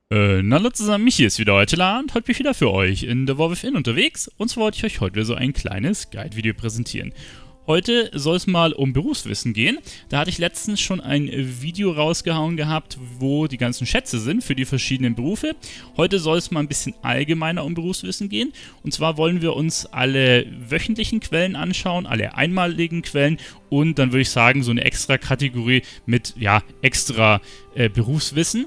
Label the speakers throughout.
Speaker 1: Hallo zusammen, Michi ist wieder heute da und heute bin ich wieder für euch in The War Within unterwegs. Und zwar wollte ich euch heute wieder so ein kleines Guide-Video präsentieren. Heute soll es mal um Berufswissen gehen. Da hatte ich letztens schon ein Video rausgehauen gehabt, wo die ganzen Schätze sind für die verschiedenen Berufe. Heute soll es mal ein bisschen allgemeiner um Berufswissen gehen. Und zwar wollen wir uns alle wöchentlichen Quellen anschauen, alle einmaligen Quellen und dann würde ich sagen so eine extra Kategorie mit extra Berufswissen.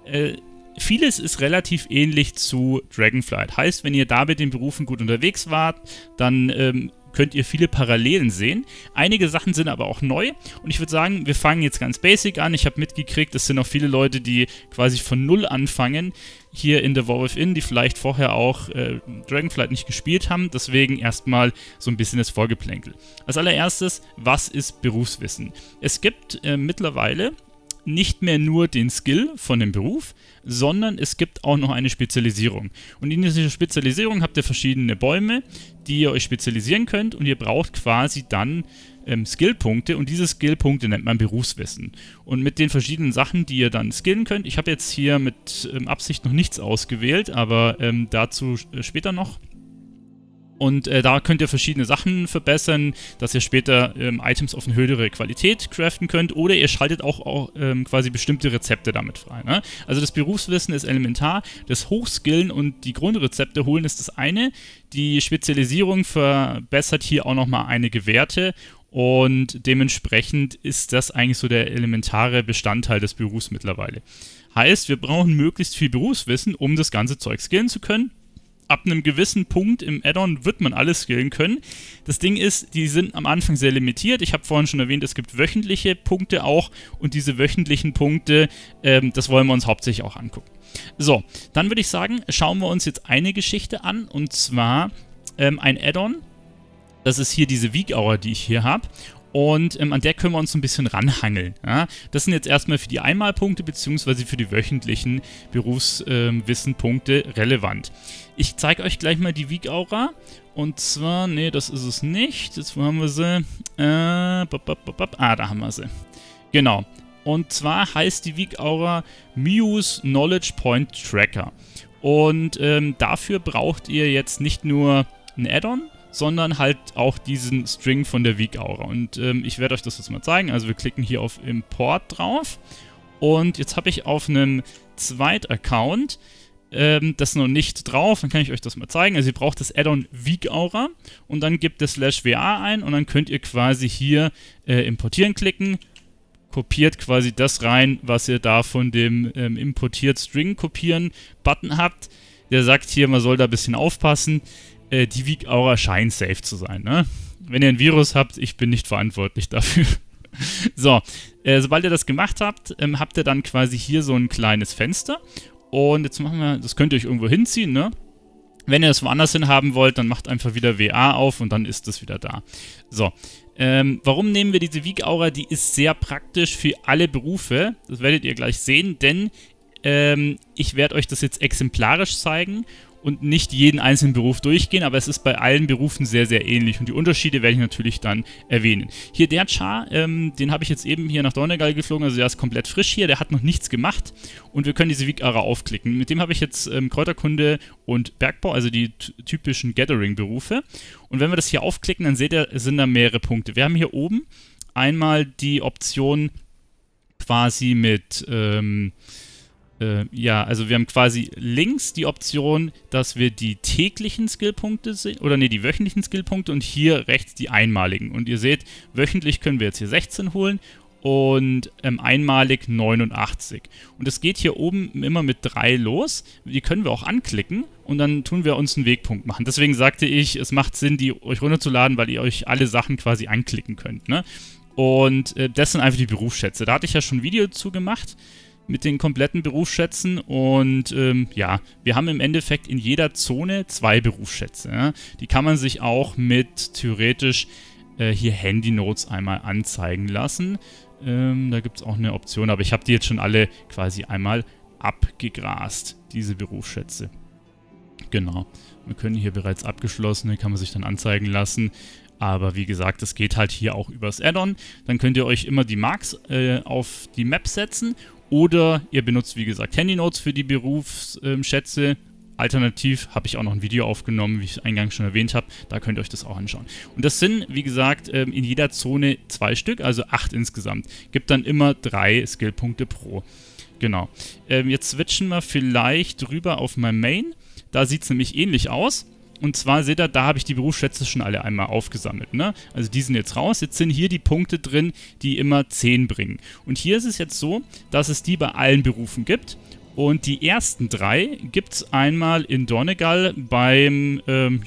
Speaker 1: Vieles ist relativ ähnlich zu Dragonflight. Heißt, wenn ihr da mit den Berufen gut unterwegs wart, dann könnt ihr viele Parallelen sehen. Einige Sachen sind aber auch neu und ich würde sagen, wir fangen jetzt ganz basic an. Ich habe mitgekriegt, es sind auch viele Leute, die quasi von Null anfangen, hier in The War Within, die vielleicht vorher auch Dragonflight nicht gespielt haben. Deswegen erstmal so ein bisschen das Vorgeplänkel. Als allererstes, was ist Berufswissen? Es gibt mittlerweile nicht mehr nur den Skill von dem Beruf, sondern es gibt auch noch eine Spezialisierung. Und in dieser Spezialisierung habt ihr verschiedene Bäume, die ihr euch spezialisieren könnt und ihr braucht quasi dann Skillpunkte und diese Skillpunkte nennt man Berufswissen. Und mit den verschiedenen Sachen, die ihr dann skillen könnt, ich habe jetzt hier mit Absicht noch nichts ausgewählt, aber dazu später noch. Und da könnt ihr verschiedene Sachen verbessern, dass ihr später Items auf eine höhere Qualität craften könnt oder ihr schaltet auch quasi bestimmte Rezepte damit frei. Ne? Also das Berufswissen ist elementar, das Hochskillen und die Grundrezepte holen ist das eine. Die Spezialisierung verbessert hier auch nochmal einige Werte und dementsprechend ist das eigentlich so der elementare Bestandteil des Berufs mittlerweile. Heißt, wir brauchen möglichst viel Berufswissen, um das ganze Zeug skillen zu können. Ab einem gewissen Punkt im Add-on wird man alles skillen können. Das Ding ist, die sind am Anfang sehr limitiert. Ich habe vorhin schon erwähnt, es gibt wöchentliche Punkte auch und diese wöchentlichen Punkte, das wollen wir uns hauptsächlich auch angucken. So, dann würde ich sagen, schauen wir uns jetzt eine Geschichte an und zwar ein Add-on. Das ist hier diese Weak Hour, die ich hier habe. Und an der können wir uns ein bisschen ranhangeln. Ja? Das sind jetzt erstmal für die Einmalpunkte bzw. für die wöchentlichen Berufswissenpunkte relevant. Ich zeige euch gleich mal die Weak Aura. Und zwar, nee, das ist es nicht. Jetzt, wo haben wir sie? Da haben wir sie. Genau. Und zwar heißt die Weak Aura Muse Knowledge Point Tracker. Und dafür braucht ihr jetzt nicht nur ein Add-on, sondern halt auch diesen String von der Weak Aura. Und ich werde euch das jetzt mal zeigen. Also wir klicken hier auf Import drauf. Und jetzt habe ich auf einem Zweit-Account das noch nicht drauf. Dann kann ich euch das mal zeigen. Also ihr braucht das Add-on Weak Aura und dann gebt ihr /wa ein und dann könnt ihr quasi hier importieren klicken. Kopiert quasi das rein, was ihr da von dem importiert String kopieren Button habt. Der sagt hier, man soll da ein bisschen aufpassen. Die Weak Aura scheint safe zu sein. Ne? Wenn ihr ein Virus habt, ich bin nicht verantwortlich dafür. So, sobald ihr das gemacht habt, habt ihr dann quasi hier so ein kleines Fenster. Und jetzt machen wir, das könnt ihr euch irgendwo hinziehen. Ne? Wenn ihr das woanders hin haben wollt, dann macht einfach wieder WA auf und dann ist das wieder da. So, warum nehmen wir diese Weak Aura? Die ist sehr praktisch für alle Berufe. Das werdet ihr gleich sehen, denn ich werde euch das jetzt exemplarisch zeigen und nicht jeden einzelnen Beruf durchgehen, aber es ist bei allen Berufen sehr, sehr ähnlich und die Unterschiede werde ich natürlich dann erwähnen. Hier der Char, den habe ich jetzt eben hier nach Dornegal geflogen, also der ist komplett frisch hier, der hat noch nichts gemacht und wir können diese Weak Aura aufklicken. Mit dem habe ich jetzt Kräuterkunde und Bergbau, also die typischen Gathering-Berufe und wenn wir das hier aufklicken, dann seht ihr, es sind da mehrere Punkte. Wir haben hier oben einmal die Option quasi mit also wir haben quasi links die Option, dass wir die täglichen Skillpunkte sehen, oder ne, die wöchentlichen Skillpunkte und hier rechts die einmaligen. Und ihr seht, wöchentlich können wir jetzt hier 16 holen und einmalig 89. Und es geht hier oben immer mit 3 los. Die können wir auch anklicken und dann tun wir uns einen Wegpunkt machen. Deswegen sagte ich, es macht Sinn, die euch runterzuladen, weil ihr euch alle Sachen quasi anklicken könnt. Ne? Und das sind einfach die Berufsschätze. Da hatte ich ja schon ein Video zu gemacht mit den kompletten Berufsschätzen und wir haben im Endeffekt in jeder Zone 2 Berufsschätze. Ja? Die kann man sich auch mit theoretisch hier Handy Notes einmal anzeigen lassen. Da gibt es auch eine Option, aber ich habe die jetzt schon alle quasi einmal abgegrast, diese Berufsschätze. Genau, wir können hier bereits abgeschlossene, kann man sich dann anzeigen lassen. Aber wie gesagt, das geht halt hier auch übers Add-on. Dann könnt ihr euch immer die Marks auf die Map setzen Oder ihr benutzt, wie gesagt, Handynotes für die Berufsschätze. Alternativ habe ich auch noch ein Video aufgenommen, wie ich eingangs schon erwähnt habe. Da könnt ihr euch das auch anschauen. Und das sind, wie gesagt, in jeder Zone 2 Stück, also 8 insgesamt. Gibt dann immer 3 Skillpunkte pro. Genau. Jetzt switchen wir vielleicht rüber auf mein Main. Da sieht es nämlich ähnlich aus. Und zwar seht ihr, da habe ich die Berufsschätze schon alle einmal aufgesammelt. Ne? Also die sind jetzt raus. Jetzt sind hier die Punkte drin, die immer 10 bringen. Und hier ist es jetzt so, dass es die bei allen Berufen gibt. Und die ersten 3 gibt es einmal in Donegal beim,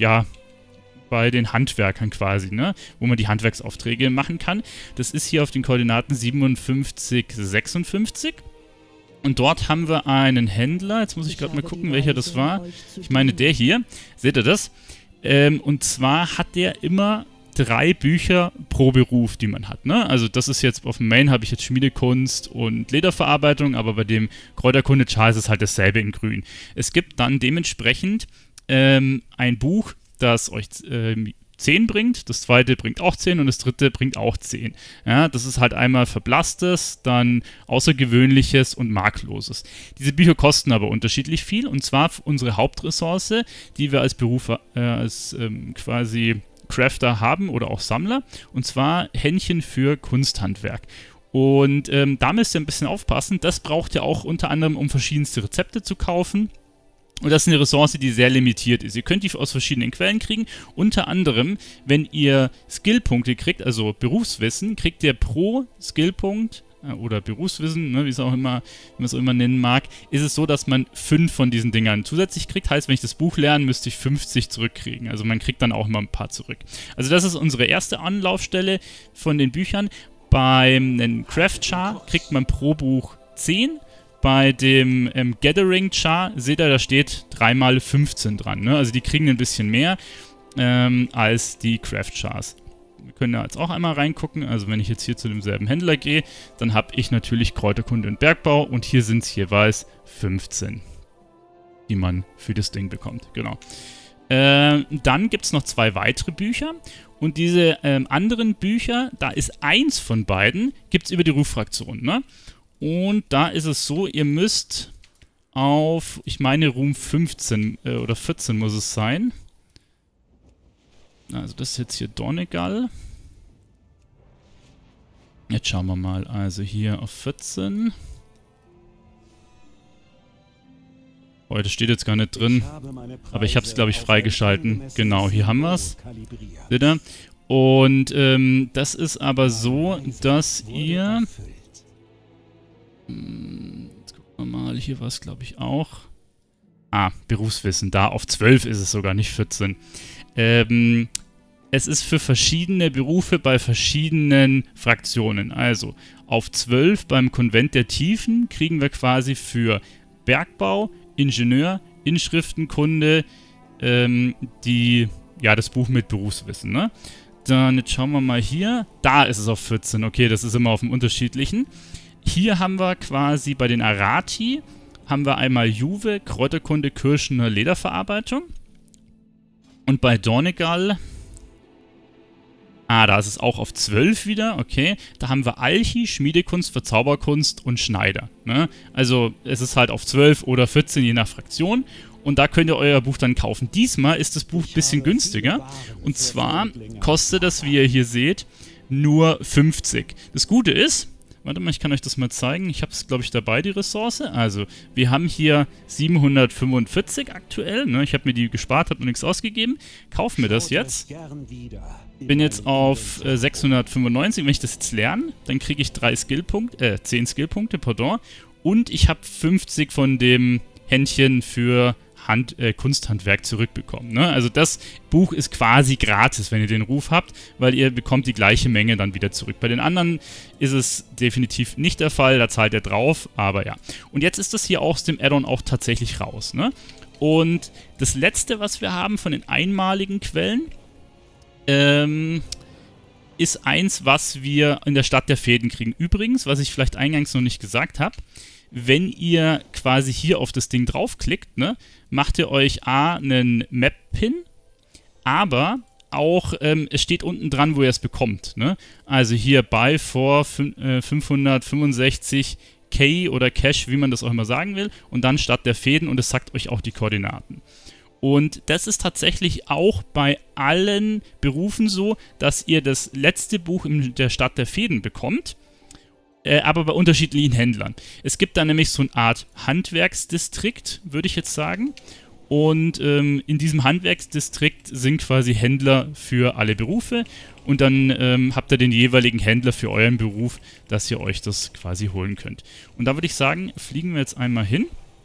Speaker 1: bei den Handwerkern quasi, ne? Wo man die Handwerksaufträge machen kann. Das ist hier auf den Koordinaten 57, 56. Und dort haben wir einen Händler. Jetzt muss ich gerade mal gucken, welcher das war. Ich meine, der hier. Seht ihr das? Und zwar hat der immer 3 Bücher pro Beruf, die man hat. Ne? Also das ist jetzt, auf dem Main habe ich jetzt Schmiedekunst und Lederverarbeitung, aber bei dem Kräuterkunde Char ist es halt dasselbe in grün. Es gibt dann dementsprechend ein Buch, das euch 10 bringt, das zweite bringt auch 10 und das dritte bringt auch 10. Ja, das ist halt einmal Verblasstes, dann Außergewöhnliches und Markloses. Diese Bücher kosten aber unterschiedlich viel, und zwar unsere Hauptressource, die wir als Beruf, quasi Crafter haben oder auch Sammler, und zwar Händchen für Kunsthandwerk. Und da müsst ihr ein bisschen aufpassen, das braucht ihr auch unter anderem, um verschiedenste Rezepte zu kaufen. Und das ist eine Ressource, die sehr limitiert ist. Ihr könnt die aus verschiedenen Quellen kriegen. Unter anderem, wenn ihr Skillpunkte kriegt, also Berufswissen, kriegt ihr pro Skillpunkt oder Berufswissen, ne, wie man es auch immer nennen mag, ist es so, dass man 5 von diesen Dingern zusätzlich kriegt. Heißt, wenn ich das Buch lerne, müsste ich 50 zurückkriegen. Also man kriegt dann auch immer ein paar zurück. Also das ist unsere erste Anlaufstelle von den Büchern. Beim Craft Char kriegt man pro Buch 10. Bei dem Gathering Char, seht ihr, da steht 3 mal 15 dran. Ne? Also die kriegen ein bisschen mehr als die Craft Chars. Wir können da jetzt auch einmal reingucken. Also wenn ich jetzt hier zu demselben Händler gehe, dann habe ich natürlich Kräuterkunde und Bergbau. Und hier sind es jeweils 15, die man für das Ding bekommt. Genau. Dann gibt es noch 2 weitere Bücher. Und diese anderen Bücher, da ist eins von beiden, gibt es über die Ruffraktion. Ne? Und da ist es so, ihr müsst auf, ich meine, Ruhm 15 oder 14 muss es sein. Also das ist jetzt hier Donegal. Jetzt schauen wir mal. Also hier auf 14. Oh, das steht jetzt gar nicht drin. Aber ich habe es, glaube ich, freigeschalten. Genau, hier haben wir es. Seht ihr? Und das ist aber so, dass ihr... Jetzt gucken wir mal, hier war es, glaube ich, auch. Berufswissen, da auf 12 ist es sogar, nicht 14. Es ist für verschiedene Berufe bei verschiedenen Fraktionen. Also auf 12 beim Konvent der Tiefen kriegen wir quasi für Bergbau, Ingenieur, Inschriftenkunde das Buch mit Berufswissen. Ne? Dann jetzt schauen wir mal hier. Da ist es auf 14. Okay, das ist immer auf dem unterschiedlichen. Hier haben wir quasi bei den Arati, haben wir einmal Juve, Kräuterkunde, Kirschener, Lederverarbeitung. Und bei Donegal, da ist es auch auf 12 wieder, okay. Da haben wir Alchi, Schmiedekunst, Verzauberkunst und Schneider. Ne? Also es ist halt auf 12 oder 14, je nach Fraktion. Und da könnt ihr euer Buch dann kaufen. Diesmal ist das Buch ein bisschen günstiger. Und zwar kostet das, wie ihr hier seht, nur 50. Das Gute ist... Warte mal, ich kann euch das mal zeigen. Ich habe es, glaube ich, dabei, die Ressource. Also, wir haben hier 745 aktuell. Ne? Ich habe mir die gespart, habe noch nichts ausgegeben. Kaufen wir das jetzt. Bin jetzt auf 695. Wenn ich das jetzt lerne, dann kriege ich 10 Skillpunkte, pardon. Und ich habe 50 von dem Händchen für Kunsthandwerk zurückbekommen. Ne? Also das Buch ist quasi gratis, wenn ihr den Ruf habt, weil ihr bekommt die gleiche Menge dann wieder zurück. Bei den anderen ist es definitiv nicht der Fall, da zahlt ihr drauf, aber ja. Und jetzt ist das hier aus dem Add-on auch tatsächlich raus. Ne? Und das letzte, was wir haben von den einmaligen Quellen, ist eins, was wir in der Stadt der Fäden kriegen. Übrigens, was ich vielleicht eingangs noch nicht gesagt habe, wenn ihr quasi hier auf das Ding draufklickt, ne, macht ihr euch einen Map-Pin, aber auch, es steht unten dran, wo ihr es bekommt. Ne? Also hier bei vor 565 Key oder Cache, wie man das auch immer sagen will, und dann statt der Fäden und es sagt euch auch die Koordinaten. Und das ist tatsächlich auch bei allen Berufen so, dass ihr das letzte Buch in der Stadt der Fäden bekommt, aber bei unterschiedlichen Händlern. Es gibt da nämlich so eine Art Handwerksdistrikt, würde ich jetzt sagen. Und in diesem Handwerksdistrikt sind quasi Händler für alle Berufe. Und dann habt ihr den jeweiligen Händler für euren Beruf, dass ihr euch das quasi holen könnt. Und da würde ich sagen, fliegen wir jetzt einmal hin.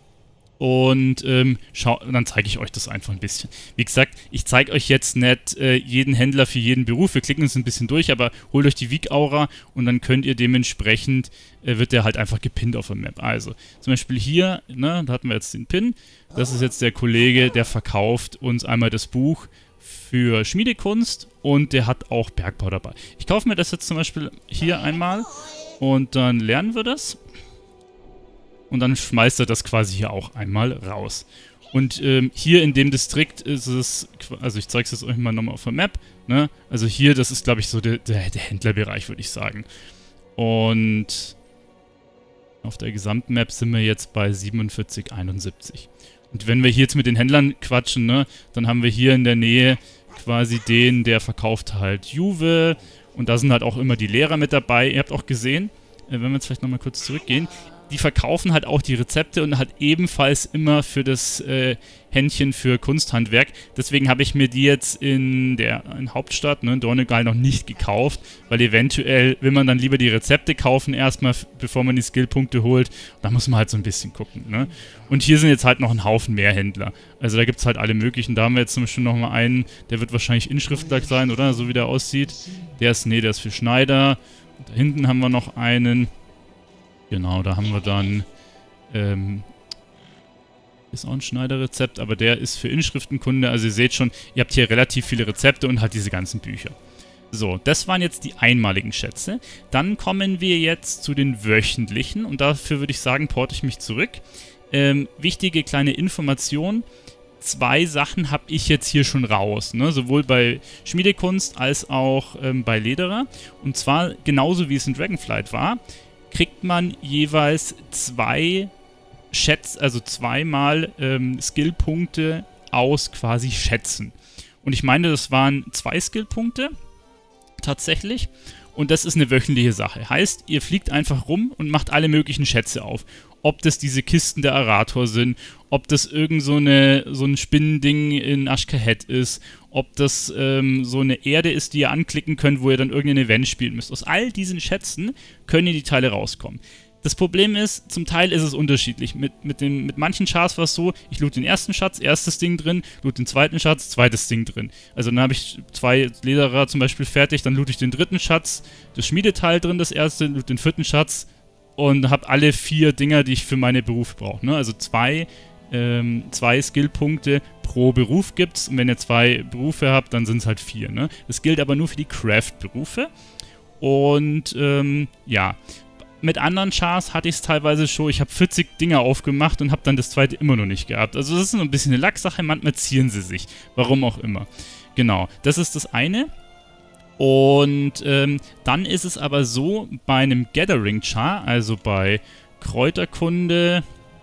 Speaker 1: Und dann zeige ich euch das einfach ein bisschen. Wie gesagt, ich zeige euch jetzt nicht jeden Händler für jeden Beruf. Wir klicken uns ein bisschen durch, aber holt euch die Week-Aura und dann könnt ihr dementsprechend, wird der halt einfach gepinnt auf der Map. Also zum Beispiel hier, ne, da hatten wir jetzt den Pin. Das ist jetzt der Kollege, der verkauft uns einmal das Buch für Schmiedekunst und der hat auch Bergbau dabei. Ich kaufe mir das jetzt zum Beispiel hier einmal und dann lernen wir das. Und dann schmeißt er das quasi hier auch einmal raus. Und hier in dem Distrikt ist es, also ich zeige es jetzt euch mal nochmal auf der Map, ne? Also hier, das ist glaube ich so der Händlerbereich, würde ich sagen. Und auf der Gesamtmap sind wir jetzt bei 47,71. Und wenn wir hier jetzt mit den Händlern quatschen, ne, dann haben wir hier in der Nähe quasi den, der verkauft halt Juve. Und da sind halt auch immer die Lehrer mit dabei. Ihr habt auch gesehen, wenn wir jetzt vielleicht nochmal kurz zurückgehen, die verkaufen halt auch die Rezepte und halt ebenfalls immer für das Händchen für Kunsthandwerk. Deswegen habe ich mir die jetzt in Hauptstadt, ne, in Dornegal, noch nicht gekauft, weil eventuell will man dann lieber die Rezepte kaufen erstmal, bevor man die Skillpunkte holt. Da muss man halt so ein bisschen gucken, ne? Und hier sind jetzt halt noch ein Haufen mehr Händler. Also da gibt es halt alle möglichen. Da haben wir jetzt zum Beispiel nochmal einen, der wird wahrscheinlich Inschriftler sein, oder? So wie der aussieht. Der ist für Schneider. Und da hinten haben wir noch einen. Genau, da haben wir dann, ist auch ein Schneiderrezept, aber der ist für Inschriftenkunde. Also ihr seht schon, ihr habt hier relativ viele Rezepte und halt diese ganzen Bücher. So, das waren jetzt die einmaligen Schätze. Dann kommen wir jetzt zu den wöchentlichen und dafür würde ich sagen, porte ich mich zurück. Wichtige kleine Information. 2 Sachen habe ich jetzt hier schon raus, ne? Sowohl bei Schmiedekunst als auch bei Lederer. Und zwar genauso wie es in Dragonflight war, kriegt man jeweils 2 Schätze, also zweimal Skillpunkte aus quasi Schätzen. Und ich meine, das waren 2 Skillpunkte tatsächlich. Und das ist eine wöchentliche Sache. Heißt, ihr fliegt einfach rum und macht alle möglichen Schätze auf. Ob das diese Kisten der Arator sind, ob das irgend so ein Spinnending in Ashkahet ist, ob das so eine Erde ist, die ihr anklicken könnt, wo ihr dann irgendein Event spielen müsst. Aus all diesen Schätzen können die Teile rauskommen. Das Problem ist, zum Teil ist es unterschiedlich. Mit manchen Chars war es so, ich loot den ersten Schatz, erstes Ding drin, loot den zweiten Schatz, zweites Ding drin. Also dann habe ich 2 Lederer zum Beispiel fertig, dann loot ich den dritten Schatz, das Schmiedeteil drin, das erste, loot den 4. Schatz und habe alle 4 Dinger, die ich für meine Berufe brauche. Ne? Also 2 Skillpunkte pro Beruf gibt's. Und wenn ihr 2 Berufe habt, dann sind es halt 4. Ne? Das gilt aber nur für die Craft-Berufe. Und ja, mit anderen Chars hatte ich es teilweise schon. Ich habe 40 Dinger aufgemacht und habe dann das zweite immer noch nicht gehabt. Also das ist so ein bisschen eine Lacksache. Manchmal ziehen sie sich. Warum auch immer. Genau, das ist das eine. Und dann ist es aber so, bei einem Gathering-Char, also bei Kräuterkunde,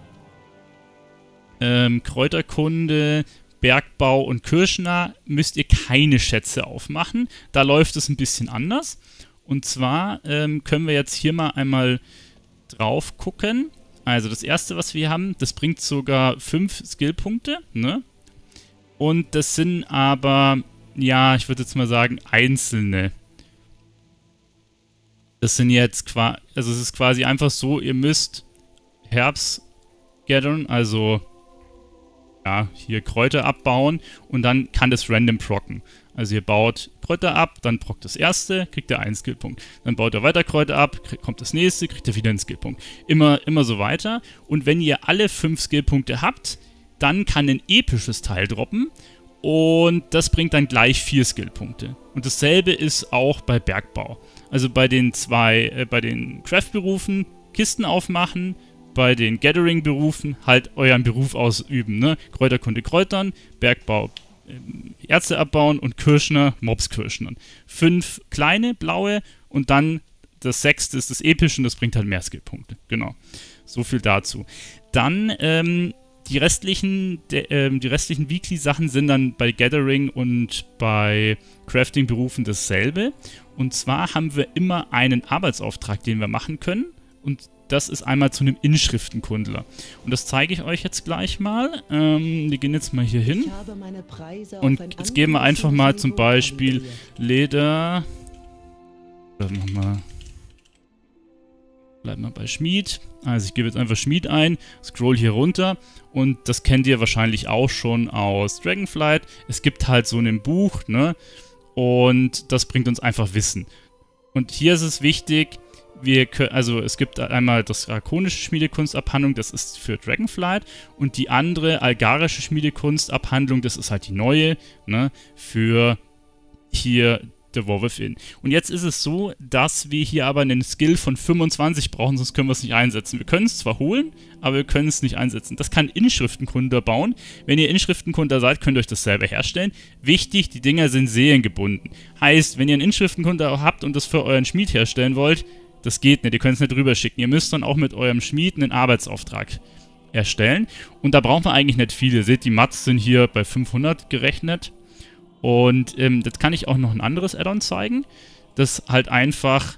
Speaker 1: Bergbau und Kirschner, müsst ihr keine Schätze aufmachen. Da läuft es ein bisschen anders. Und zwar können wir jetzt hier mal einmal drauf gucken. Also das erste, was wir haben, das bringt sogar 5 Skillpunkte, ne? Und das sind aber, ja, ich würde jetzt mal sagen, einzelne. Das sind jetzt quasi, also es ist quasi einfach so, ihr müsst Herbs gathern, also ja, hier Kräuter abbauen und dann kann das random procken. Also ihr baut Kräuter ab, dann prockt das erste, kriegt ihr 1 Skillpunkt. Dann baut ihr weiter Kräuter ab, kommt das nächste, kriegt ihr wieder einen Skillpunkt. Immer so weiter. Und wenn ihr alle 5 Skillpunkte habt, dann kann ein episches Teil droppen und das bringt dann gleich 4 Skillpunkte. Und dasselbe ist auch bei Bergbau. Also bei den Craft-Berufen Kisten aufmachen, bei den Gathering-Berufen halt euren Beruf ausüben, ne? Kräuterkunde kräutern, Bergbau Erze abbauen und Kirschner Mobs kirschnern. 5 kleine, blaue und dann das 6. ist das Epische und das bringt halt mehr Skillpunkte. Genau. So viel dazu. Dann, die restlichen Weekly-Sachen sind dann bei Gathering und bei Crafting-Berufen dasselbe. Und zwar haben wir immer einen Arbeitsauftrag, den wir machen können. Und das ist einmal zu einem Inschriftenkundler. Und das zeige ich euch jetzt gleich mal. Wir gehen jetzt mal hier hin. Und jetzt geben wir einfach mal zum Beispiel Leder. Bleiben wir bei Schmied. Also ich gebe jetzt einfach Schmied ein, scroll hier runter und das kennt ihr wahrscheinlich auch schon aus Dragonflight. Es gibt halt so ein Buch, ne? Und das bringt uns einfach Wissen. Und hier ist es wichtig, also es gibt einmal das drakonische Schmiedekunstabhandlung, das ist für Dragonflight, und die andere algarische Schmiedekunstabhandlung, das ist halt die neue, ne? Für hier The War Within. Und jetzt ist es so, dass wir hier aber einen Skill von 25 brauchen, sonst können wir es nicht einsetzen. Wir können es zwar holen, aber wir können es nicht einsetzen. Das kann Inschriftenkunde bauen. Wenn ihr Inschriftenkunde seid, könnt ihr euch das selber herstellen. Wichtig, die Dinger sind seelengebunden. Heißt, wenn ihr einen Inschriftenkunde habt und das für euren Schmied herstellen wollt, das geht nicht, ihr könnt es nicht rüber schicken. Ihr müsst dann auch mit eurem Schmied einen Arbeitsauftrag erstellen. Und da brauchen wir eigentlich nicht viele. Ihr seht, die Mats sind hier bei 500 gerechnet. Und jetzt kann ich auch noch ein anderes Add-on zeigen, das halt einfach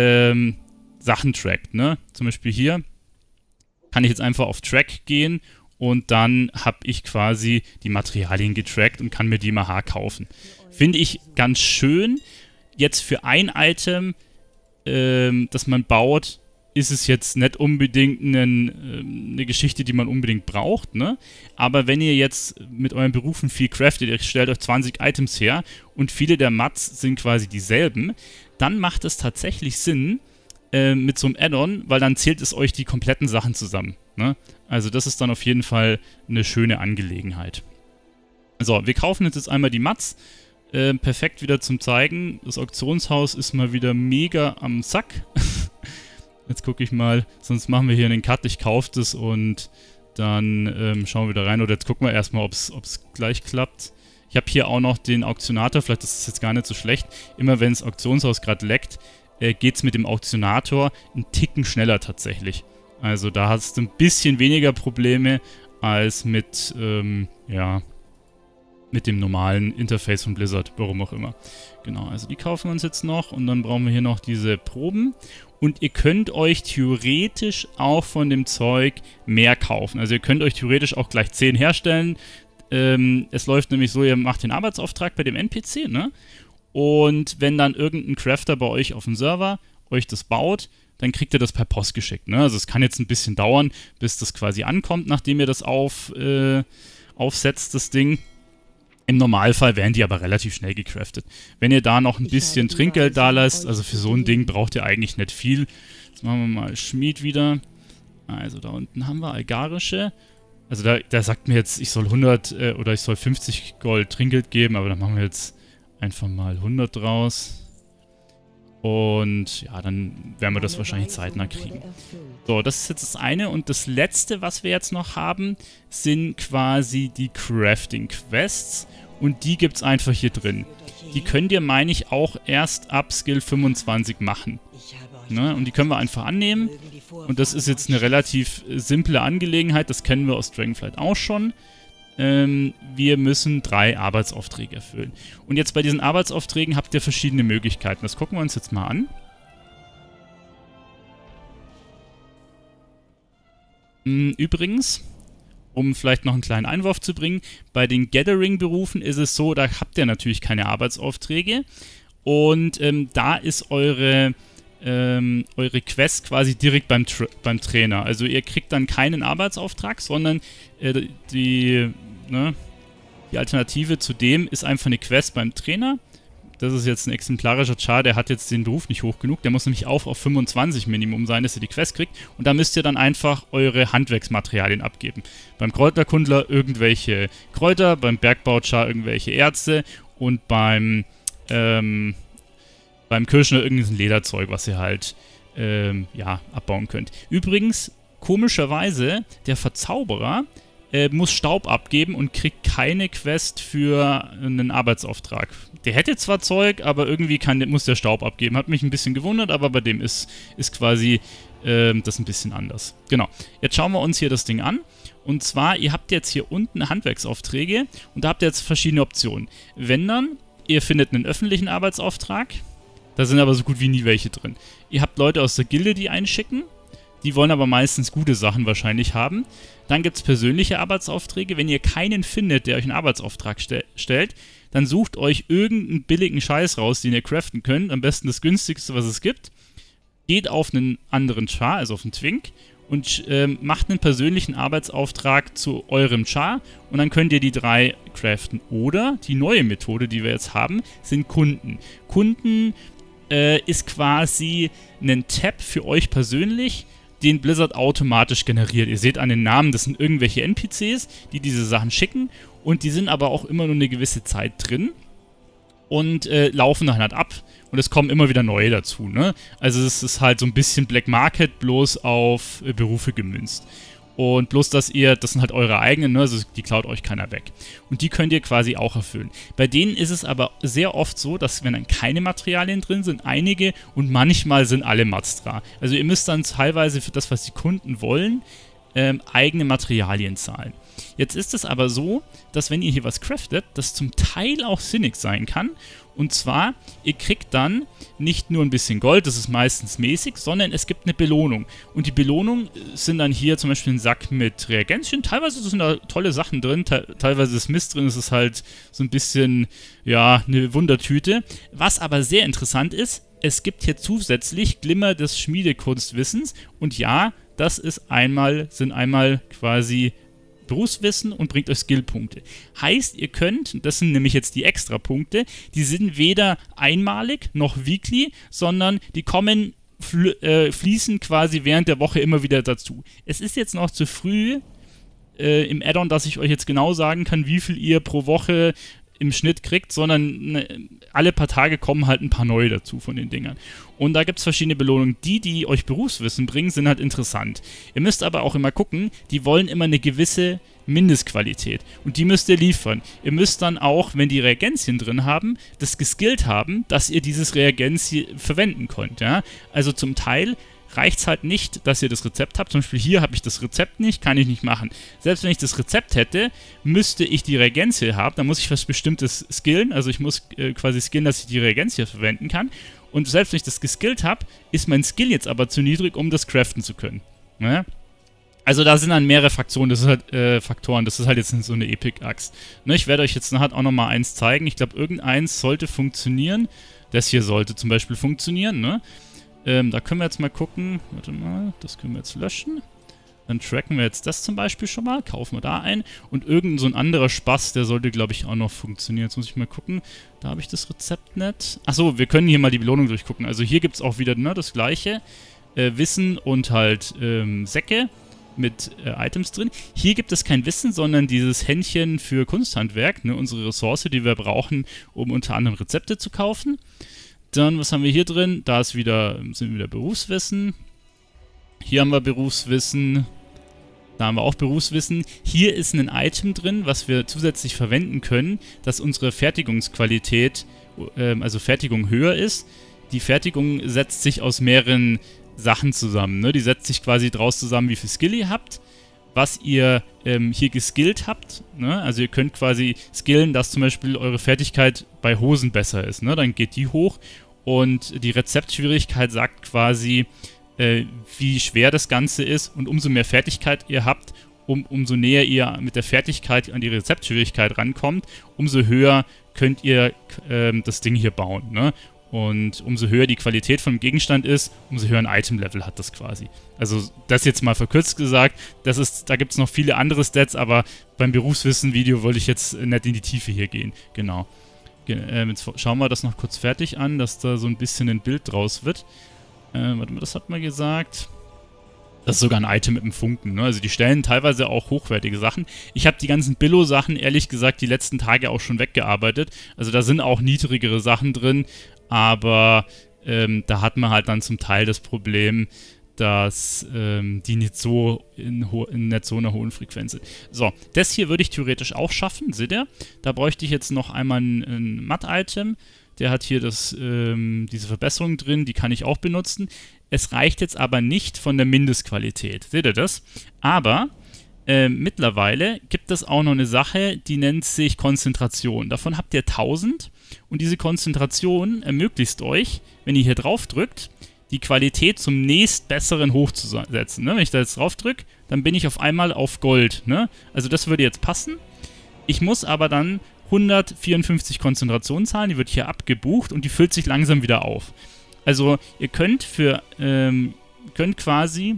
Speaker 1: Sachen trackt, ne? Zum Beispiel hier kann ich jetzt einfach auf Track gehen und dann habe ich quasi die Materialien getrackt und kann mir die mal kaufen. Finde ich ganz schön. Jetzt für ein Item, das man baut, ist es jetzt nicht unbedingt eine Geschichte, die man unbedingt braucht, ne? Aber wenn ihr jetzt mit euren Berufen viel craftet, ihr stellt euch 20 Items her und viele der Mats sind quasi dieselben, dann macht es tatsächlich Sinn mit so einem Add-on, weil dann zählt es euch die kompletten Sachen zusammen, ne? Also das ist dann auf jeden Fall eine schöne Angelegenheit. So, wir kaufen jetzt einmal die Mats. Perfekt wieder zum Zeigen. Das Auktionshaus ist mal wieder mega am Sack. Jetzt gucke ich mal, sonst machen wir hier einen Cut, ich kaufe das und dann schauen wir da rein. Oder jetzt gucken wir erstmal, ob es gleich klappt. Ich habe hier auch noch den Auktionator, vielleicht ist es jetzt gar nicht so schlecht. Immer wenn das Auktionshaus gerade leckt, geht es mit dem Auktionator einen Ticken schneller tatsächlich. Also da hast du ein bisschen weniger Probleme als mit, ja, mit dem normalen Interface von Blizzard, warum auch immer. Genau, also die kaufen wir uns jetzt noch und dann brauchen wir hier noch diese Proben. Und ihr könnt euch theoretisch auch von dem Zeug mehr kaufen. Also ihr könnt euch theoretisch auch gleich 10 herstellen. Es läuft nämlich so, ihr macht den Arbeitsauftrag bei dem NPC, ne? Und wenn dann irgendein Crafter bei euch auf dem Server euch das baut, dann kriegt ihr das per Post geschickt, ne? Also es kann jetzt ein bisschen dauern, bis das quasi ankommt, nachdem ihr das aufsetzt, das Ding. Im Normalfall werden die aber relativ schnell gecraftet. Wenn ihr da noch ein bisschen Trinkgeld da lasst, also für so ein Ding braucht ihr eigentlich nicht viel. Jetzt machen wir mal Schmied wieder. Also da unten haben wir algarische. Also der sagt mir jetzt, ich soll 100 oder ich soll 50 Gold Trinkgeld geben, aber dann machen wir jetzt einfach mal 100 draus. Und ja, dann werden wir das wahrscheinlich zeitnah kriegen. So, das ist jetzt das eine. Und das letzte, was wir jetzt noch haben, sind quasi die Crafting-Quests. Und die gibt es einfach hier drin. Die könnt ihr, meine ich, auch erst ab Skill 25 machen. Ne? Und die können wir einfach annehmen. Und das ist jetzt eine relativ simple Angelegenheit. Das kennen wir aus Dragonflight auch schon. Wir müssen 3 Arbeitsaufträge erfüllen. Und jetzt bei diesen Arbeitsaufträgen habt ihr verschiedene Möglichkeiten. Das gucken wir uns jetzt mal an. Übrigens, um vielleicht noch einen kleinen Einwurf zu bringen, bei den Gathering-Berufen ist es so, da habt ihr natürlich keine Arbeitsaufträge. Und da ist eure Quest quasi direkt beim Trainer. Also ihr kriegt dann keinen Arbeitsauftrag, sondern die Alternative zu dem ist einfach eine Quest beim Trainer. Das ist jetzt ein exemplarischer Char, der hat jetzt den Beruf nicht hoch genug. Der muss nämlich auch auf 25 Minimum sein, dass ihr die Quest kriegt. Und da müsst ihr dann einfach eure Handwerksmaterialien abgeben. Beim Kräuterkundler irgendwelche Kräuter, beim Bergbauchar irgendwelche Erze und beim Kirschner irgendein Lederzeug, was ihr halt abbauen könnt. Übrigens, komischerweise, der Verzauberer, muss Staub abgeben und kriegt keine Quest für einen Arbeitsauftrag. Der hätte zwar Zeug, aber irgendwie muss der Staub abgeben. Hat mich ein bisschen gewundert, aber bei dem ist quasi das ein bisschen anders. Genau. Jetzt schauen wir uns hier das Ding an. Und zwar, ihr habt jetzt hier unten Handwerksaufträge und da habt ihr jetzt verschiedene Optionen. Wenn dann, ihr findet einen öffentlichen Arbeitsauftrag, da sind aber so gut wie nie welche drin. Ihr habt Leute aus der Gilde, die einschicken. Die wollen aber meistens gute Sachen wahrscheinlich haben. Dann gibt es persönliche Arbeitsaufträge. Wenn ihr keinen findet, der euch einen Arbeitsauftrag stellt, dann sucht euch irgendeinen billigen Scheiß raus, den ihr craften könnt. Am besten das günstigste, was es gibt. Geht auf einen anderen Char, also auf einen Twink, und macht einen persönlichen Arbeitsauftrag zu eurem Char. Und dann könnt ihr die 3 craften. Oder die neue Methode, die wir jetzt haben, sind Kunden. Kunden ist quasi ein Tab für euch persönlich, den Blizzard automatisch generiert. Ihr seht an den Namen, das sind irgendwelche NPCs, die diese Sachen schicken und die sind aber auch immer nur eine gewisse Zeit drin und laufen dann halt ab und es kommen immer wieder neue dazu, ne? Also es ist halt so ein bisschen Black Market, bloß auf Berufe gemünzt. Und bloß, das sind halt eure eigenen, ne? Also die klaut euch keiner weg. Und die könnt ihr quasi auch erfüllen. Bei denen ist es aber sehr oft so, dass wenn dann keine Materialien drin sind, einige und manchmal sind alle Mats da. Also ihr müsst dann teilweise für das, was die Kunden wollen, eigene Materialien zahlen. Jetzt ist es aber so, dass wenn ihr hier was craftet, das zum Teil auch sinnig sein kann. Und zwar, ihr kriegt dann nicht nur ein bisschen Gold, das ist meistens mäßig, sondern es gibt eine Belohnung. Und die Belohnung sind dann hier zum Beispiel ein Sack mit Reagenzien. Teilweise sind da tolle Sachen drin, teilweise ist Mist drin, es ist halt so ein bisschen, ja, eine Wundertüte. Was aber sehr interessant ist, es gibt hier zusätzlich Glimmer des Schmiedekunstwissens. Und ja, das sind einmal quasi Berufswissen und bringt euch Skillpunkte. Heißt, ihr könnt, das sind nämlich jetzt die Extrapunkte, die sind weder einmalig noch weekly, sondern die kommen, fließen quasi während der Woche immer wieder dazu. Es ist jetzt noch zu früh im Add-on, dass ich euch jetzt genau sagen kann, wie viel ihr pro Woche im Schnitt kriegt, sondern alle paar Tage kommen halt ein paar neue dazu von den Dingern. Und da gibt es verschiedene Belohnungen. Die euch Berufswissen bringen, sind halt interessant. Ihr müsst aber auch immer gucken, die wollen immer eine gewisse Mindestqualität. Und die müsst ihr liefern. Ihr müsst dann auch, wenn die Reagenzien drin haben, das geskillt haben, dass ihr dieses Reagenz verwenden könnt. Ja? Also zum Teil reicht es halt nicht, dass ihr das Rezept habt. Zum Beispiel hier habe ich das Rezept nicht, kann ich nicht machen. Selbst wenn ich das Rezept hätte, müsste ich die Reagenzie haben. Da muss ich was Bestimmtes skillen. Also ich muss quasi skillen, dass ich die Reagenzie verwenden kann. Und selbst wenn ich das geskillt habe, ist mein Skill jetzt aber zu niedrig, um das craften zu können. Ne? Also da sind dann mehrere Faktoren. Das ist halt jetzt so eine Epic-Axt. Ne? Ich werde euch jetzt nachher auch nochmal eins zeigen. Ich glaube, irgendeins sollte funktionieren. Das hier sollte zum Beispiel funktionieren, ne? Da können wir jetzt mal gucken. Warte mal, das können wir jetzt löschen. Dann tracken wir jetzt das zum Beispiel schon mal. Kaufen wir da ein. Und irgend so ein anderer Spaß, der sollte, glaube ich, auch noch funktionieren. Jetzt muss ich mal gucken. Da habe ich das Rezept nicht. Achso, wir können hier mal die Belohnung durchgucken. Also hier gibt es auch wieder das gleiche. Wissen und halt Säcke mit Items drin. Hier gibt es kein Wissen, sondern dieses Händchen für Kunsthandwerk. Ne, unsere Ressource, die wir brauchen, um unter anderem Rezepte zu kaufen. Dann, was haben wir hier drin? Da sind wieder Berufswissen. Hier haben wir Berufswissen. Da haben wir auch Berufswissen. Hier ist ein Item drin, was wir zusätzlich verwenden können, dass unsere Fertigungsqualität, also Fertigung höher ist. Die Fertigung setzt sich aus mehreren Sachen zusammen. Ne? Die setzt sich quasi draus zusammen, wie viel Skill ihr habt, was ihr hier geskillt habt. Ne? Also ihr könnt quasi skillen, dass zum Beispiel eure Fertigkeit bei Hosen besser ist. Ne? Dann geht die hoch und die Rezeptschwierigkeit sagt quasi, wie schwer das Ganze ist, und umso mehr Fertigkeit ihr habt, umso näher ihr mit der Fertigkeit an die Rezeptschwierigkeit rankommt, umso höher könnt ihr das Ding hier bauen. Ne? Und umso höher die Qualität vom Gegenstand ist, umso höher ein Item-Level hat das quasi. Also das jetzt mal verkürzt gesagt, da gibt es noch viele andere Stats, aber beim Berufswissen-Video wollte ich jetzt nicht in die Tiefe hier gehen. Genau. Jetzt schauen wir das noch kurz fertig an, dass da so ein bisschen ein Bild draus wird. Warte mal, das hat man gesagt. Das ist sogar ein Item mit dem Funken, ne? Also die stellen teilweise auch hochwertige Sachen. Ich habe die ganzen Billo-Sachen, ehrlich gesagt, die letzten Tage auch schon weggearbeitet. Also da sind auch niedrigere Sachen drin, aber da hat man halt dann zum Teil das Problem, dass die nicht so in nicht so einer hohen Frequenz sind. So, das hier würde ich theoretisch auch schaffen, seht ihr? Da bräuchte ich jetzt noch einmal ein Matt-Item. Der hat hier diese Verbesserung drin, die kann ich auch benutzen. Es reicht jetzt aber nicht von der Mindestqualität. Seht ihr das? Aber mittlerweile gibt es auch noch eine Sache, die nennt sich Konzentration. Davon habt ihr 1000 und diese Konzentration ermöglicht euch, wenn ihr hier drauf drückt, die Qualität zum nächstbesseren hochzusetzen. Ne? Wenn ich da jetzt drauf drücke, dann bin ich auf einmal auf Gold. Ne? Also das würde jetzt passen. Ich muss aber dann 154 Konzentration zahlen, die wird hier abgebucht und die füllt sich langsam wieder auf. Also ihr könnt quasi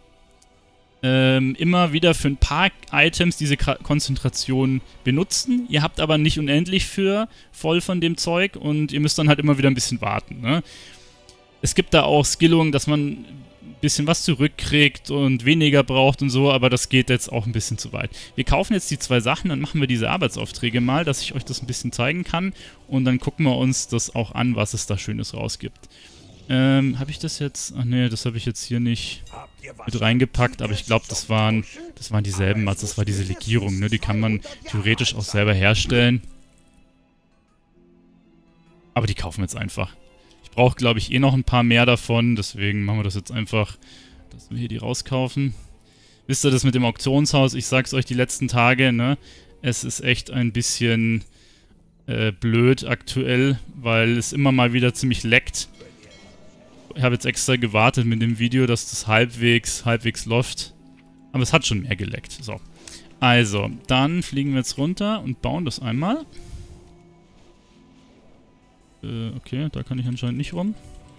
Speaker 1: immer wieder für ein paar Items diese Konzentration benutzen. Ihr habt aber nicht unendlich voll von dem Zeug und ihr müsst dann halt immer wieder ein bisschen warten. Ne? Es gibt da auch Skillungen, dass man ein bisschen was zurückkriegt und weniger braucht und so, aber das geht jetzt auch ein bisschen zu weit. Wir kaufen jetzt die 2 Sachen, dann machen wir diese Arbeitsaufträge mal, dass ich euch das ein bisschen zeigen kann und dann gucken wir uns das auch an, was es da Schönes rausgibt. Habe ich das jetzt? Ach nee, das habe ich jetzt hier nicht mit reingepackt, aber ich glaube, das waren dieselben Mats, das war diese Legierung, ne? Die kann man theoretisch auch selber herstellen. Aber die kaufen wir jetzt einfach. Ich brauche, glaube ich, eh noch ein paar mehr davon, deswegen machen wir das jetzt einfach, dass wir hier die rauskaufen. Wisst ihr, das mit dem Auktionshaus, ich sag's euch die letzten Tage, ne? Es ist echt ein bisschen blöd aktuell, weil es immer mal wieder ziemlich leckt. Ich habe jetzt extra gewartet mit dem Video, dass das halbwegs läuft. Aber es hat schon mehr geleckt. So. Also, dann fliegen wir jetzt runter und bauen das einmal. Okay, da kann ich anscheinend nicht rum.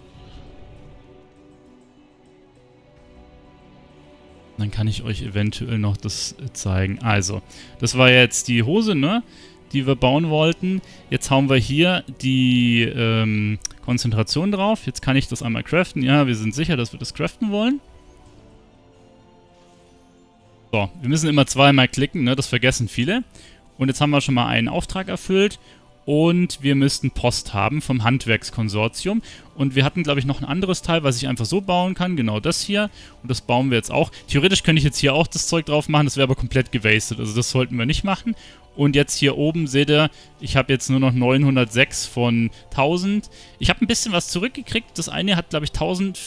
Speaker 1: Dann kann ich euch eventuell noch das zeigen. Also, das war jetzt die Hose, ne? Die wir bauen wollten. Jetzt hauen wir hier die Konzentration drauf. Jetzt kann ich das einmal craften. Ja, wir sind sicher, dass wir das craften wollen. So, wir müssen immer zweimal klicken, ne? Das vergessen viele. Und jetzt haben wir schon mal einen Auftrag erfüllt. Und wir müssten Post haben vom Handwerkskonsortium. Und wir hatten, glaube ich, noch ein anderes Teil, was ich einfach so bauen kann. Genau das hier. Und das bauen wir jetzt auch. Theoretisch könnte ich jetzt hier auch das Zeug drauf machen. Das wäre aber komplett gewastet. Also das sollten wir nicht machen. Und jetzt hier oben seht ihr, ich habe jetzt nur noch 906 von 1000. Ich habe ein bisschen was zurückgekriegt. Das eine hat, glaube ich,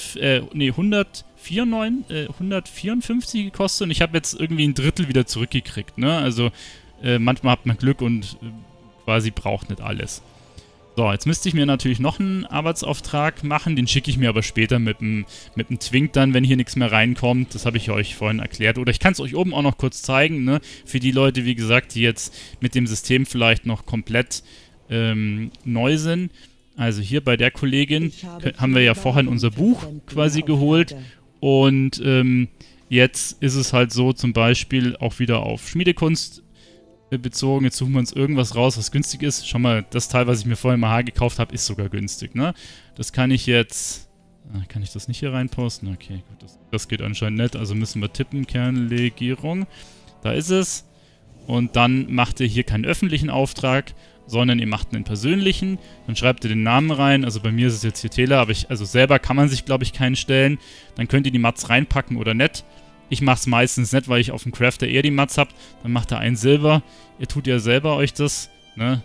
Speaker 1: 154 gekostet. Und ich habe jetzt irgendwie ein Drittel wieder zurückgekriegt. Ne? Also manchmal hat man Glück und quasi braucht nicht alles. So, jetzt müsste ich mir natürlich noch einen Arbeitsauftrag machen. Den schicke ich mir aber später mit dem Twink dann, wenn hier nichts mehr reinkommt. Das habe ich euch vorhin erklärt. Oder ich kann es euch oben auch noch kurz zeigen, ne? Für die Leute, wie gesagt, die jetzt mit dem System vielleicht noch komplett neu sind. Also hier bei der Kollegin haben wir ja vorhin unser Buch quasi geholt. Und jetzt ist es halt so, zum Beispiel auch wieder auf Schmiedekunst bezogen. Jetzt suchen wir uns irgendwas raus, was günstig ist. Schau mal, das Teil, was ich mir vorhin im AH gekauft habe, ist sogar günstig, ne? Das kann ich jetzt... Kann ich das nicht hier reinposten? Okay, gut, das geht anscheinend nicht. Also müssen wir tippen, Kernlegierung. Da ist es. Und dann macht ihr hier keinen öffentlichen Auftrag, sondern ihr macht einen persönlichen. Dann schreibt ihr den Namen rein. Also bei mir ist es jetzt hier Taylor, aber also selber kann man sich, glaube ich, keinen stellen. Dann könnt ihr die Mats reinpacken oder nicht. Ich mache es meistens nicht, weil ich auf dem Crafter eher die Mats habe. Dann macht er einen Silber. Ihr tut ja selber euch das, ne?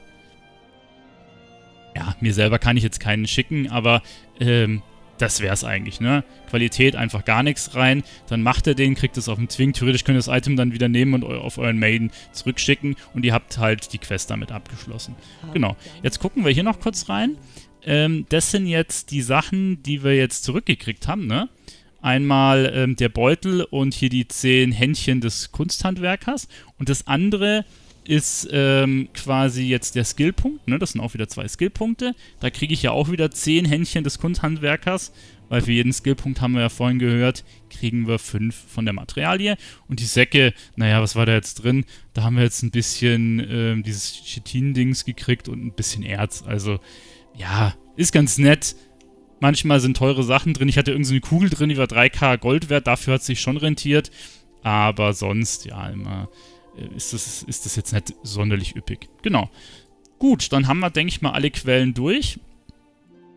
Speaker 1: Ja, mir selber kann ich jetzt keinen schicken, aber das wäre es eigentlich, ne? Qualität einfach gar nichts rein. Dann macht er den, kriegt es auf dem Twink. Theoretisch könnt ihr das Item dann wieder nehmen und auf euren Main zurückschicken. Und ihr habt halt die Quest damit abgeschlossen. Genau. Jetzt gucken wir hier noch kurz rein. Das sind jetzt die Sachen, die wir jetzt zurückgekriegt haben, ne? Einmal der Beutel und hier die 10 Händchen des Kunsthandwerkers. Und das andere ist quasi jetzt der Skillpunkt. Ne? Das sind auch wieder 2 Skillpunkte. Da kriege ich ja auch wieder 10 Händchen des Kunsthandwerkers. Weil für jeden Skillpunkt, haben wir ja vorhin gehört, kriegen wir 5 von der Materialie. Und die Säcke, naja, was war da jetzt drin? Da haben wir jetzt ein bisschen dieses Chitin-Dings gekriegt und ein bisschen Erz. Also, ja, ist ganz nett. Manchmal sind teure Sachen drin. Ich hatte irgendwie so eine Kugel drin, die war 3K Gold wert. Dafür hat es sich schon rentiert. Aber sonst, ja, immer ist das jetzt nicht sonderlich üppig. Genau. Gut, dann haben wir, denke ich mal, alle Quellen durch.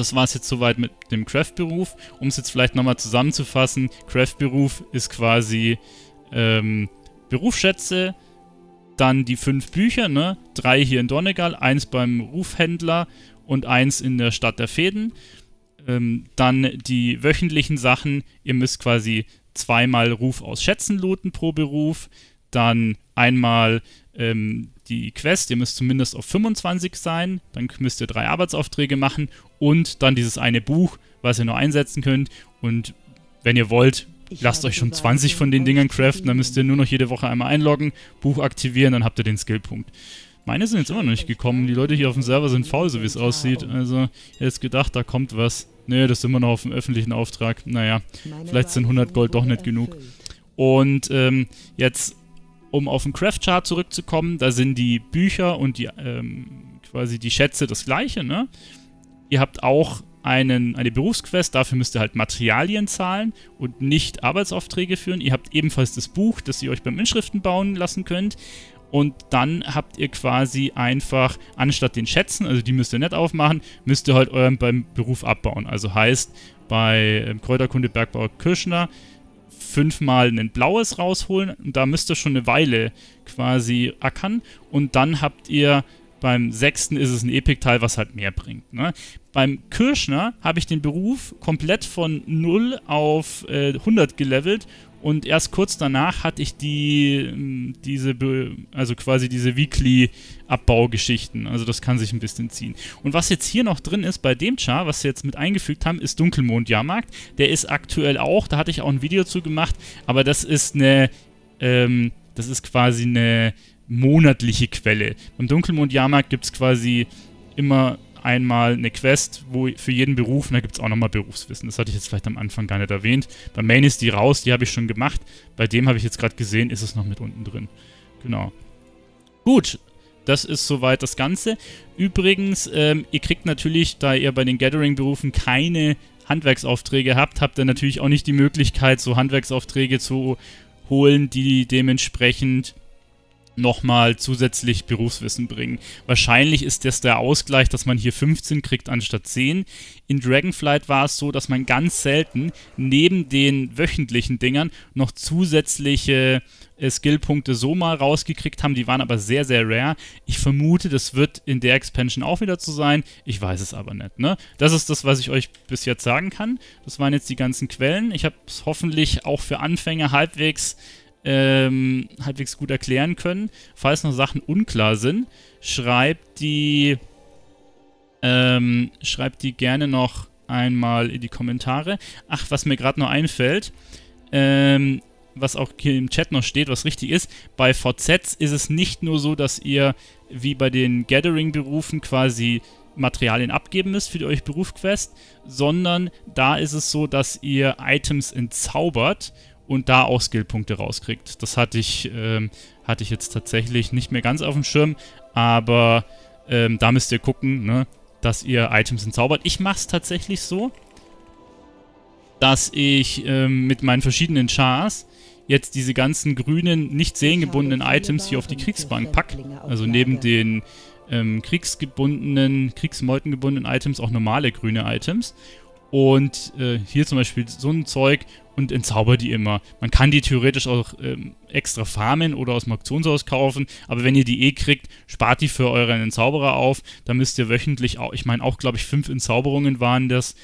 Speaker 1: Das war es jetzt soweit mit dem Craft-Beruf. Um es jetzt vielleicht nochmal zusammenzufassen, Craft-Beruf ist quasi Berufsschätze, dann die 5 Bücher, ne? 3 hier in Donegal, 1 beim Rufhändler und 1 in der Stadt der Feen. Dann die wöchentlichen Sachen, ihr müsst quasi 2-mal Ruf aus Schätzen looten pro Beruf, dann einmal die Quest, ihr müsst zumindest auf 25 sein, dann müsst ihr 3 Arbeitsaufträge machen und dann dieses eine Buch, was ihr nur einsetzen könnt, und wenn ihr wollt, lasst euch schon 20 von den Dingern craften, dann müsst ihr nur noch jede Woche einmal einloggen, Buch aktivieren, dann habt ihr den Skillpunkt. Meine sind jetzt immer noch nicht gekommen, die Leute hier auf dem Server sind faul, so wie es aussieht, also ich hätte jetzt gedacht, da kommt was. Ne, das ist immer noch auf dem öffentlichen Auftrag, naja, vielleicht sind 100 Gold doch nicht genug. Und jetzt, um auf den Craft-Chart zurückzukommen, da sind die Bücher und die quasi die Schätze das gleiche, ne? Ihr habt auch eine Berufsquest, dafür müsst ihr halt Materialien zahlen und nicht Arbeitsaufträge führen. Ihr habt ebenfalls das Buch, das ihr euch beim Inschriften bauen lassen könnt. Und dann habt ihr quasi einfach, anstatt den Schätzen, also die müsst ihr nicht aufmachen, müsst ihr halt euren beim Beruf abbauen. Also heißt, bei Kräuterkunde Bergbauer Kirschner 5-mal ein blaues rausholen und da müsst ihr schon eine Weile quasi ackern. Und dann habt ihr beim 6. ist es ein Epic-Teil, was halt mehr bringt. Ne? Beim Kirschner habe ich den Beruf komplett von 0 auf 100 gelevelt und erst kurz danach hatte ich diese Weekly-Abbaugeschichten. Also das kann sich ein bisschen ziehen. Und was jetzt hier noch drin ist bei dem Char, was sie jetzt mit eingefügt haben, ist Dunkelmond-Jahrmarkt. Der ist aktuell auch, da hatte ich auch ein Video zu gemacht, aber das ist quasi eine monatliche Quelle. Beim Dunkelmond-Jahrmarkt gibt es quasi immer einmal eine Quest, wo für jeden Beruf, und da gibt es auch nochmal Berufswissen. Das hatte ich jetzt vielleicht am Anfang gar nicht erwähnt. Bei Main ist die raus, die habe ich schon gemacht. Bei dem habe ich jetzt gerade gesehen, ist es noch mit unten drin. Genau. Gut, das ist soweit das Ganze. Übrigens, ihr kriegt natürlich, da ihr bei den Gathering-Berufen keine Handwerksaufträge habt, habt ihr natürlich auch nicht die Möglichkeit, so Handwerksaufträge zu holen, die dementsprechend nochmal zusätzlich Berufswissen bringen. Wahrscheinlich ist das der Ausgleich, dass man hier 15 kriegt anstatt 10. In Dragonflight war es so, dass man ganz selten neben den wöchentlichen Dingern noch zusätzliche Skillpunkte so mal rausgekriegt haben. Die waren aber sehr, sehr rare. Ich vermute, das wird in der Expansion auch wieder so sein. Ich weiß es aber nicht. Ne? Das ist das, was ich euch bis jetzt sagen kann. Das waren jetzt die ganzen Quellen. Ich habe es hoffentlich auch für Anfänger halbwegs gut erklären können. Falls noch Sachen unklar sind, schreibt die gerne noch einmal in die Kommentare. Ach, was mir gerade noch einfällt, was auch hier im Chat noch steht, was richtig ist, bei VZs ist es nicht nur so, dass ihr wie bei den Gathering-Berufen quasi Materialien abgeben müsst für die euch Berufsquest, sondern da ist es so, dass ihr Items entzaubert und da auch Skillpunkte rauskriegt. Das hatte ich jetzt tatsächlich nicht mehr ganz auf dem Schirm, aber da müsst ihr gucken, ne, dass ihr Items entzaubert. Ich mache es tatsächlich so, dass ich mit meinen verschiedenen Chars jetzt diese ganzen grünen, nicht seelengebundenen Items hier auf die Kriegsbank packe. Also neben den kriegsmeutengebundenen Items auch normale grüne Items. Und hier zum Beispiel so ein Zeug und entzauber die immer. Man kann die theoretisch auch extra farmen oder aus dem Auktionshaus kaufen, aber wenn ihr die kriegt, spart die für euren Entzauberer auf. Da müsst ihr wöchentlich auch, ich meine auch, glaube ich, 5 Entzauberungen waren das,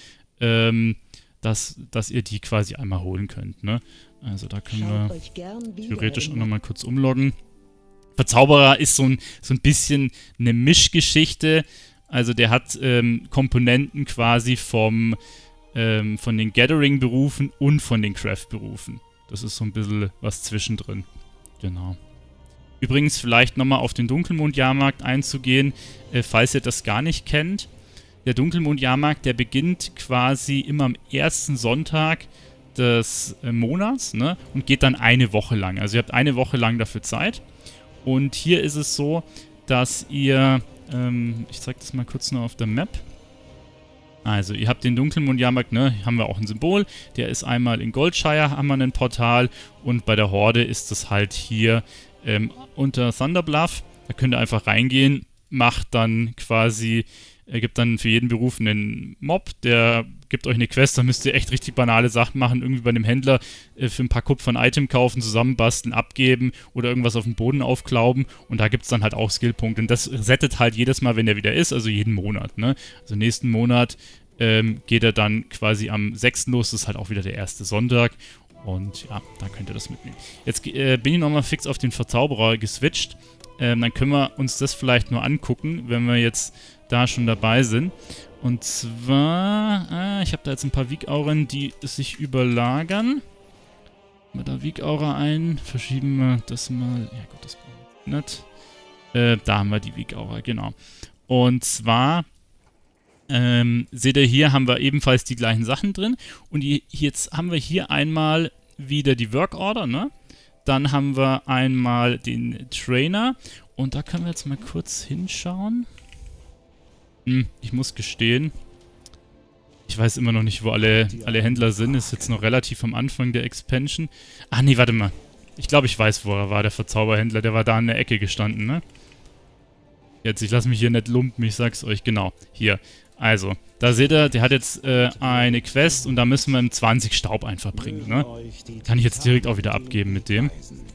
Speaker 1: dass ihr die quasi einmal holen könnt. Ne? Also da können wir theoretisch auch nochmal kurz umloggen. Verzauberer ist so ein bisschen eine Mischgeschichte. Also der hat Komponenten quasi von den Gathering-Berufen und von den Craft-Berufen. Das ist so ein bisschen was zwischendrin. Genau. Übrigens vielleicht nochmal auf den Dunkelmond-Jahrmarkt einzugehen, falls ihr das gar nicht kennt. Der Dunkelmond-Jahrmarkt, der beginnt quasi immer am ersten Sonntag des Monats, ne, und geht dann eine Woche lang. Also ihr habt eine Woche lang dafür Zeit. Und hier ist es so, dass ihr, ich zeige das mal kurz noch auf der Map. Also, ihr habt den Dunkelmond-Jahrmarkt, ne, haben wir auch ein Symbol. Der ist einmal in Goldshire, haben wir ein Portal. Und bei der Horde ist es halt hier unter Thunderbluff. Da könnt ihr einfach reingehen, macht dann quasi Er gibt dann für jeden Beruf einen Mob, der gibt euch eine Quest, da müsst ihr echt richtig banale Sachen machen, irgendwie bei dem Händler für ein paar Kupfer ein Item kaufen, zusammenbasteln, abgeben oder irgendwas auf dem Boden aufklauben und da gibt es dann halt auch Skillpunkte und das resettet halt jedes Mal, wenn der wieder ist, also jeden Monat, ne? Also nächsten Monat geht er dann quasi am 6. los, das ist halt auch wieder der erste Sonntag und ja, da könnt ihr das mitnehmen. Jetzt bin ich nochmal fix auf den Verzauberer geswitcht, dann können wir uns das vielleicht nur angucken, wenn wir jetzt da schon dabei sind. Und zwar, ich habe da jetzt ein paar Weak-Auren, die sich überlagern. Mal da Weak-Aura ein, verschieben wir das mal. Ja gut, das brauchen wir nicht. Da haben wir die Weak-Aura, genau. Und zwar, seht ihr hier, haben wir ebenfalls die gleichen Sachen drin. Und jetzt haben wir hier einmal wieder die Work-Order, ne? Dann haben wir einmal den Trainer. Und da können wir jetzt mal kurz hinschauen. Ich muss gestehen, ich weiß immer noch nicht, wo alle Händler sind. Ist jetzt noch relativ am Anfang der Expansion. Ach nee, warte mal. Ich glaube, ich weiß, wo er war, der Verzauberhändler. Der war da in der Ecke gestanden, ne? Jetzt, ich lasse mich hier nicht lumpen, ich sag's euch. Genau, hier. Also, da seht ihr, der hat jetzt eine Quest und da müssen wir ihm 20 Staub einfach bringen, ne? Kann ich jetzt direkt auch wieder abgeben mit dem.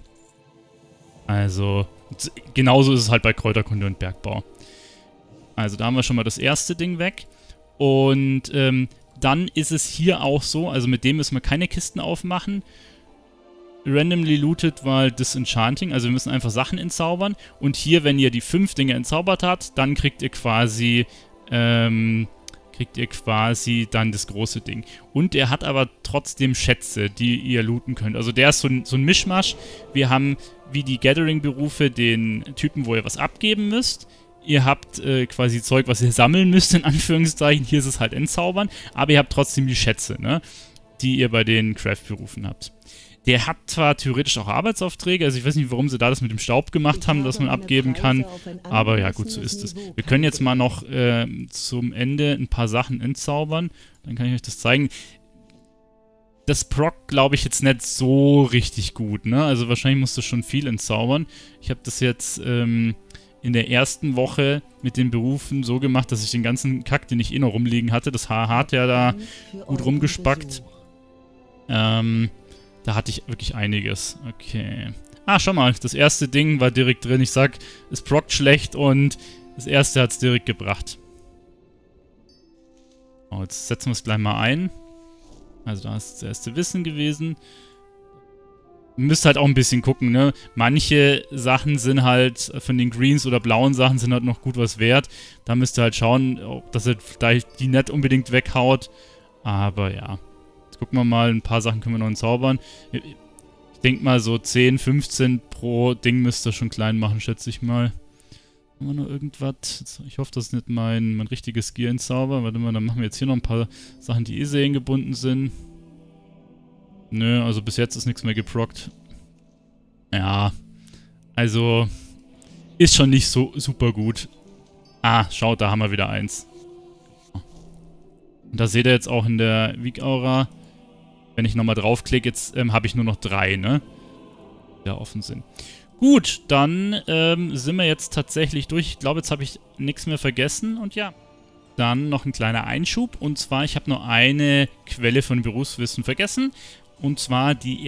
Speaker 1: Also, genauso ist es halt bei Kräuterkunde und Bergbau. Also da haben wir schon mal das erste Ding weg. Und dann ist es hier auch so, also mit dem müssen wir keine Kisten aufmachen. Randomly looted, weil Disenchanting, also wir müssen einfach Sachen entzaubern. Und hier, wenn ihr die 5 Dinge entzaubert habt, dann kriegt ihr quasi dann das große Ding. Und er hat aber trotzdem Schätze, die ihr looten könnt. Also der ist so ein Mischmasch. Wir haben wie die Gathering-Berufe den Typen, wo ihr was abgeben müsst. Ihr habt quasi Zeug, was ihr sammeln müsst, in Anführungszeichen. Hier ist es halt entzaubern. Aber ihr habt trotzdem die Schätze, ne? Die ihr bei den Craft-Berufen habt. Der hat zwar theoretisch auch Arbeitsaufträge, also ich weiß nicht, warum sie da das mit dem Staub gemacht haben, dass man abgeben kann. Aber ja, gut, so ist es. Wir können jetzt mal noch zum Ende ein paar Sachen entzaubern. Dann kann ich euch das zeigen. Das Proc glaube ich jetzt nicht so richtig gut, ne? Also wahrscheinlich musst du schon viel entzaubern. Ich habe das jetzt in der ersten Woche mit den Berufen so gemacht, dass ich den ganzen Kack, den ich eh noch rumliegen hatte, das Haar hat ja da gut rumgespackt. Da hatte ich wirklich einiges. Okay. Ah, schau mal, das erste Ding war direkt drin. Ich sag, es prockt schlecht und das erste hat es direkt gebracht. Oh, jetzt setzen wir es gleich mal ein. Also da ist das erste Wissen gewesen. Ihr müsst halt auch ein bisschen gucken, ne? Manche Sachen sind halt von den Greens oder blauen Sachen sind halt noch gut was wert. Da müsst ihr halt schauen, dass ihr vielleicht die nicht unbedingt weghaut. Aber ja. Jetzt gucken wir mal, ein paar Sachen können wir noch entzaubern. Ich denke mal so 10, 15 pro Ding müsst ihr schon klein machen, schätze ich mal. Haben wir noch irgendwas? Ich hoffe, das ist nicht mein richtiges Gear entzauber. Warte mal, dann machen wir jetzt hier noch ein paar Sachen, die eh seriengebunden sind. Nö, also bis jetzt ist nichts mehr geprockt. Ja, also ist schon nicht so super gut. Ah, schaut, da haben wir wieder eins. Und da seht ihr jetzt auch in der Weak-Aura, wenn ich nochmal draufklicke, jetzt habe ich nur noch 3, ne? Die da offen sind. Gut, dann sind wir jetzt tatsächlich durch. Ich glaube, jetzt habe ich nichts mehr vergessen und ja. Dann noch ein kleiner Einschub und zwar, ich habe nur eine Quelle von Berufswissen vergessen. Und zwar die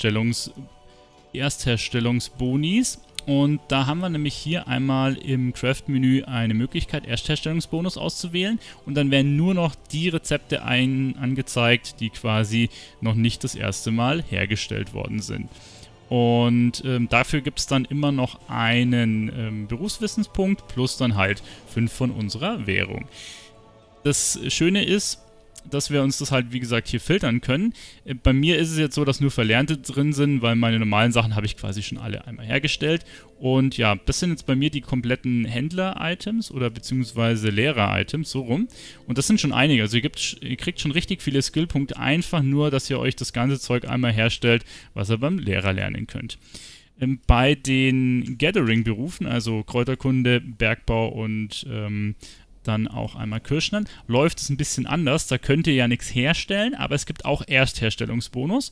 Speaker 1: Erstherstellungsbonis. Und da haben wir nämlich hier einmal im Craft-Menü eine Möglichkeit, Erstherstellungsbonus auszuwählen. Und dann werden nur noch die Rezepte angezeigt, die quasi noch nicht das erste Mal hergestellt worden sind. Und dafür gibt es dann immer noch einen Berufswissenspunkt plus dann halt 5 von unserer Währung. Das Schöne ist, dass wir uns das halt, wie gesagt, hier filtern können. Bei mir ist es jetzt so, dass nur Verlernte drin sind, weil meine normalen Sachen habe ich quasi schon alle einmal hergestellt. Und ja, das sind jetzt bei mir die kompletten Händler-Items oder beziehungsweise Lehrer-Items, so rum. Und das sind schon einige. Also ihr kriegt schon richtig viele Skillpunkte, einfach nur, dass ihr euch das ganze Zeug einmal herstellt, was ihr beim Lehrer lernen könnt. Bei den Gathering-Berufen, also Kräuterkunde, Bergbau und dann auch einmal Kirschland, läuft es ein bisschen anders. Da könnt ihr ja nichts herstellen, aber es gibt auch Erstherstellungsbonus.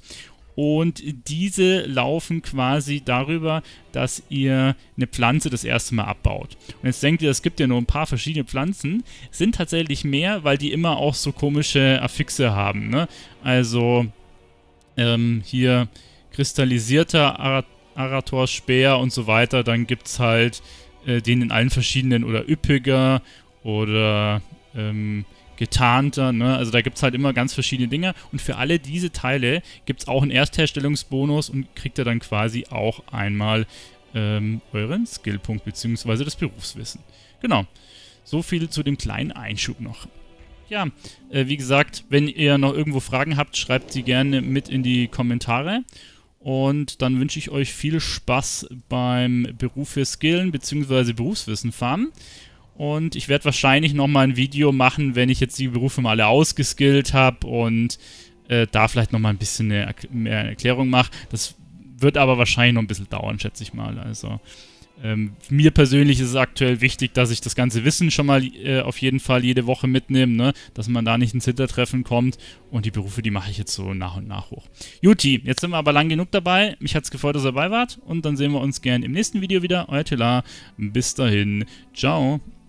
Speaker 1: Und diese laufen quasi darüber, dass ihr eine Pflanze das erste Mal abbaut. Und jetzt denkt ihr, es gibt ja nur ein paar verschiedene Pflanzen. Es sind tatsächlich mehr, weil die immer auch so komische Affixe haben, ne? Also hier kristallisierter Arator-Speer und so weiter. Dann gibt es halt den in allen verschiedenen oder üppiger oder getarnter, ne? Also da gibt es halt immer ganz verschiedene Dinge und für alle diese Teile gibt es auch einen Erstherstellungsbonus und kriegt ihr dann quasi auch einmal euren Skillpunkt bzw. das Berufswissen. Genau, so viel zu dem kleinen Einschub noch. Ja, wie gesagt, wenn ihr noch irgendwo Fragen habt, schreibt sie gerne mit in die Kommentare. Und dann wünsche ich euch viel Spaß beim Berufe skillen bzw. Berufswissen farmen. Und ich werde wahrscheinlich nochmal ein Video machen, wenn ich jetzt die Berufe mal alle ausgeskillt habe und da vielleicht nochmal ein bisschen mehr Erklärung mache. Das wird aber wahrscheinlich noch ein bisschen dauern, schätze ich mal. Also mir persönlich ist es aktuell wichtig, dass ich das ganze Wissen schon mal auf jeden Fall jede Woche mitnehme, ne? Dass man da nicht ins Hintertreffen kommt. Und die Berufe, die mache ich jetzt so nach und nach hoch. Juti, jetzt sind wir aber lang genug dabei. Mich hat es gefreut, dass ihr dabei wart. Und dann sehen wir uns gerne im nächsten Video wieder. Euer Telar. Bis dahin. Ciao.